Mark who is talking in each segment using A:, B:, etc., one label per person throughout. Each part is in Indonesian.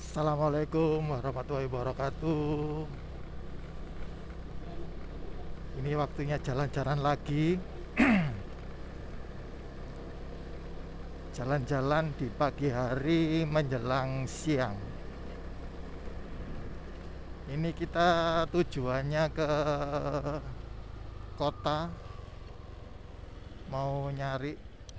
A: Assalamualaikum warahmatullahi wabarakatuh. Ini waktunya jalan-jalan lagi. Jalan-jalan di pagi hari menjelang siang. Ini kita tujuannya ke kota, mau nyari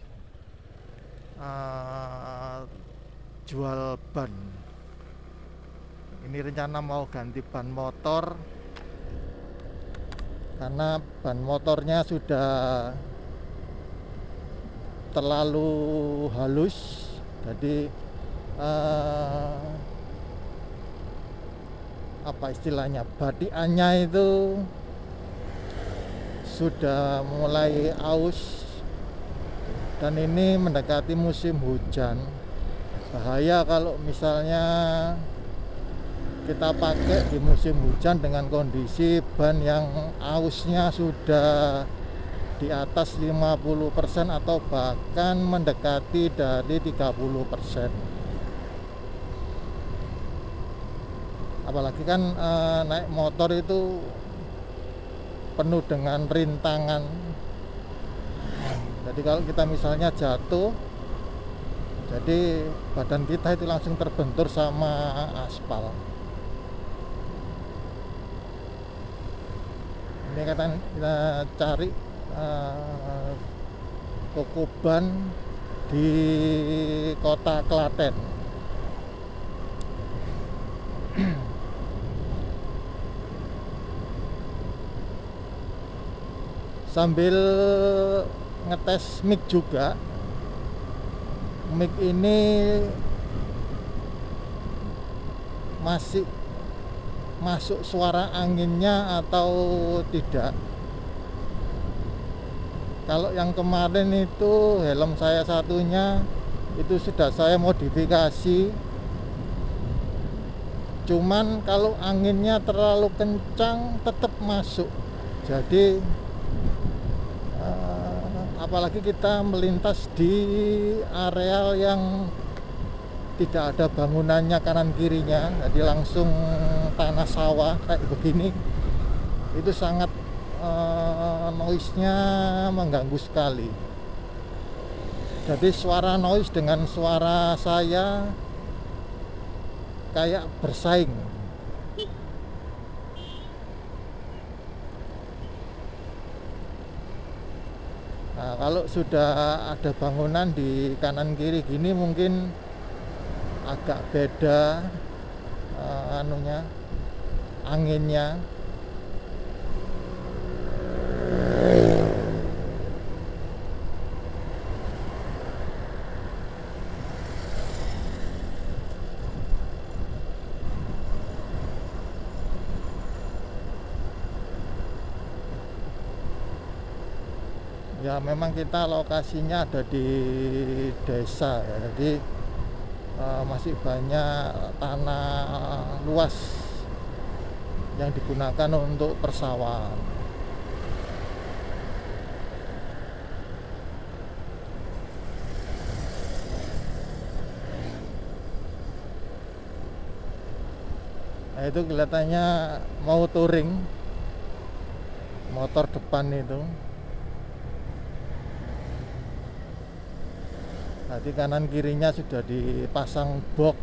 A: jual ban. Ini rencana mau ganti ban motor karena ban motornya sudah terlalu halus, jadi apa istilahnya, badiannya itu sudah mulai aus, dan ini mendekati musim hujan. Bahaya kalau misalnya kita pakai di musim hujan dengan kondisi ban yang ausnya sudah di atas 50% atau bahkan mendekati dari 30%. Apalagi kan naik motor itu penuh dengan rintangan. Jadi kalau kita misalnya jatuh, jadi badan kita itu langsung terbentur sama aspal. Ini kita cari toko ban di kota Klaten. Sambil ngetes mic juga. Mic ini masih masuk suara anginnya atau tidak. Kalau yang kemarin itu helm saya satunya itu sudah saya modifikasi, cuman kalau anginnya terlalu kencang tetap masuk. Jadi apalagi kita melintas di areal yang tidak ada bangunannya kanan kirinya, jadi langsung tanah sawah kayak begini, itu sangat noise-nya mengganggu sekali. Jadi suara noise dengan suara saya kayak bersaing. Nah, kalau sudah ada bangunan di kanan kiri gini mungkin agak beda anginnya. Ya memang kita lokasinya ada di desa ya, jadi masih banyak tanah luas yang digunakan untuk persawahan. Nah, itu kelihatannya mau touring motor depan itu. Nanti kanan kirinya sudah dipasang box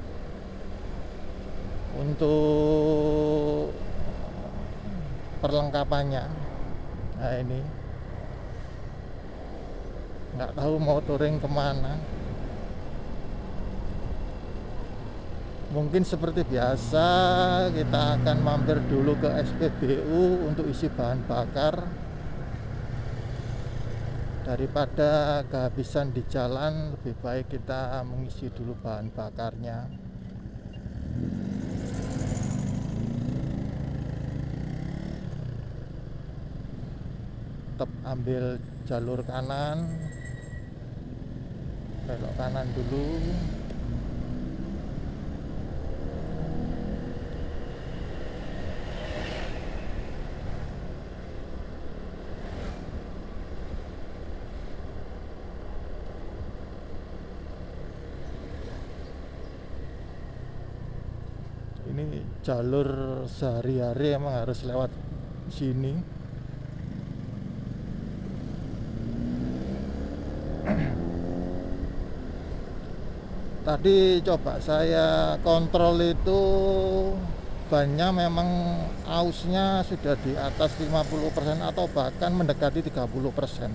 A: untuk perlengkapannya. Nah ini nggak tahu mau touring kemana. Mungkin seperti biasa kita akan mampir dulu ke SPBU untuk isi bahan bakar. Daripada kehabisan di jalan, lebih baik kita mengisi dulu bahan bakarnya. Tetap ambil jalur kanan, belok kanan dulu. ini jalur sehari-hari emang harus lewat sini. Tadi coba saya kontrol itu bannya memang ausnya sudah di atas 50% atau bahkan mendekati 30%.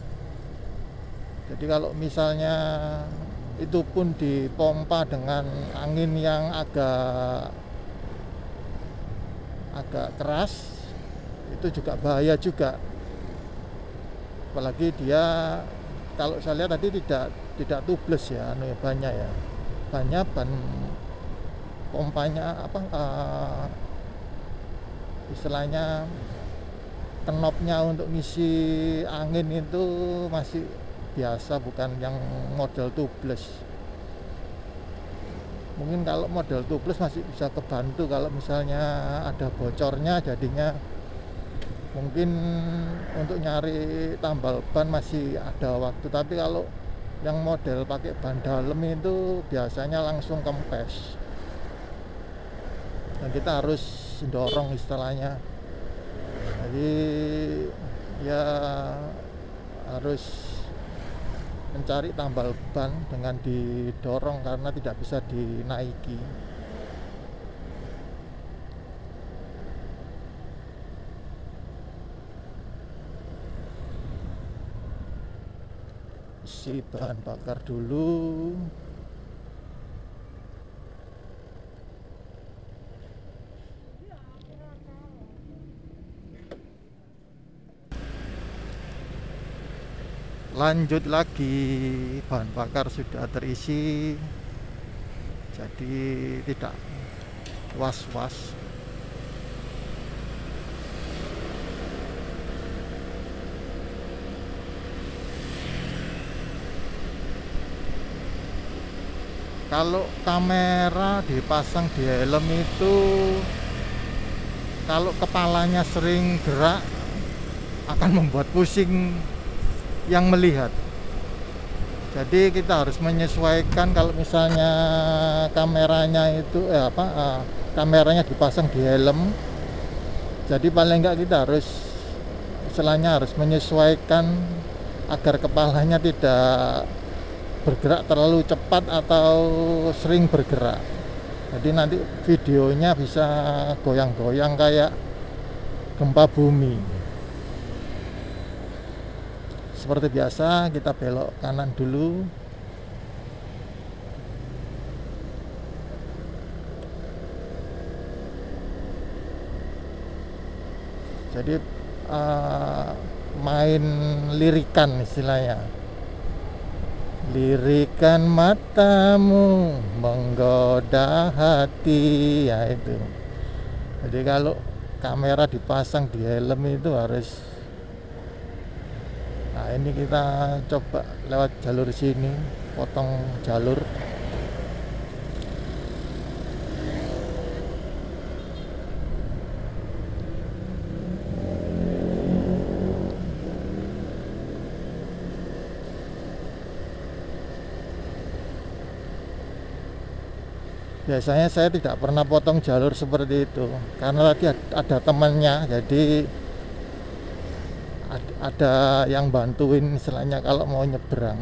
A: Jadi kalau misalnya itu pun dipompa dengan angin yang agak keras, itu juga bahaya juga. Apalagi dia, kalau saya lihat tadi tidak tubeless ya, bannya ya, bannya ban pompanya istilahnya knopnya untuk ngisi angin itu masih biasa, bukan yang model tubeless. Mungkin kalau model tubeless masih bisa kebantu kalau misalnya ada bocornya, jadinya mungkin untuk nyari tambal ban masih ada waktu. Tapi kalau yang model pakai ban dalam itu biasanya langsung kempes, dan kita harus dorong istilahnya. Jadi ya harus mencari tambal ban dengan didorong karena tidak bisa dinaiki. Isi bahan bakar dulu. Lanjut lagi, bahan bakar sudah terisi, jadi tidak was-was. Kalau kamera dipasang di helm itu, kalau kepalanya sering gerak akan membuat pusing yang melihat. Jadi kita harus menyesuaikan. Kalau misalnya kameranya itu kameranya dipasang di helm, jadi paling enggak kita harus istilahnya harus menyesuaikan agar kepalanya tidak bergerak terlalu cepat atau sering bergerak. Jadi nanti videonya bisa goyang-goyang kayak gempa bumi. Seperti biasa, kita belok kanan dulu. Jadi main lirikan istilahnya. Lirikan matamu menggoda hati, ya itu. Jadi kalau kamera dipasang di helm itu harus. Nah, ini kita coba lewat jalur sini, potong jalur. Biasanya saya tidak pernah potong jalur seperti itu, karena tadi ada temannya, jadi ada yang bantuin istilahnya kalau mau nyebrang.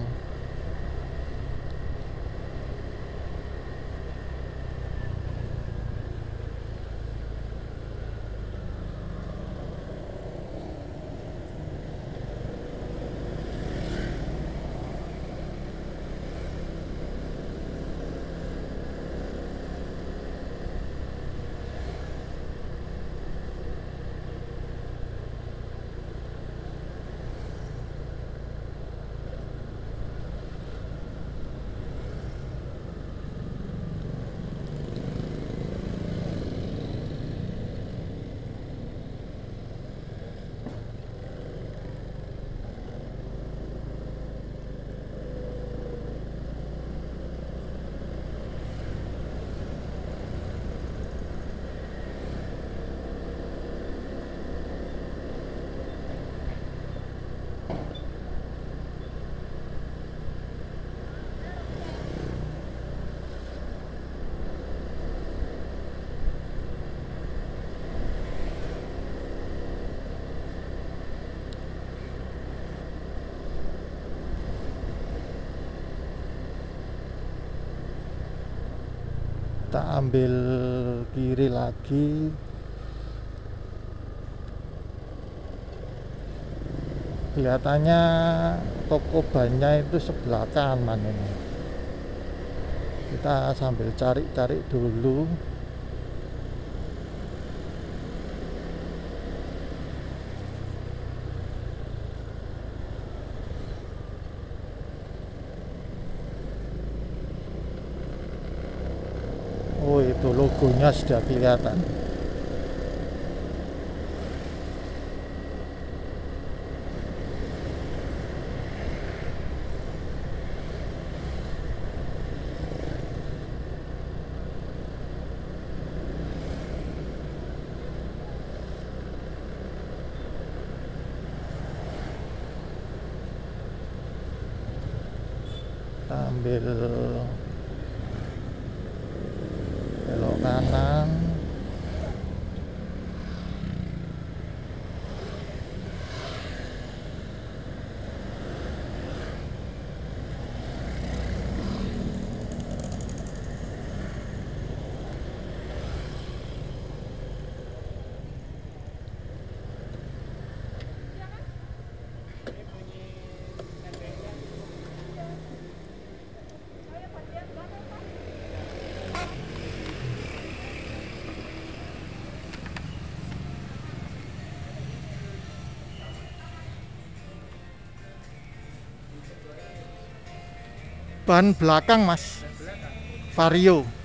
A: Kita ambil kiri lagi. Kelihatannya toko bannya itu sebelah kanan ini. Kita sambil cari-cari dulu. Oh, itu logonya sudah kelihatan. Kita ambil belok kanan. Ban belakang, Mas. Vario.